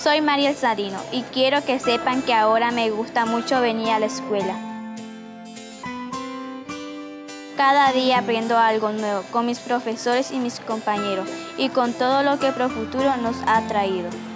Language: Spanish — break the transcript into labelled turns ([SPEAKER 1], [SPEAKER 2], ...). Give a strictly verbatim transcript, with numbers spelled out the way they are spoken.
[SPEAKER 1] Soy Mariel Sadino y quiero que sepan que ahora me gusta mucho venir a la escuela. Cada día aprendo algo nuevo con mis profesores y mis compañeros y con todo lo que Profuturo nos ha traído.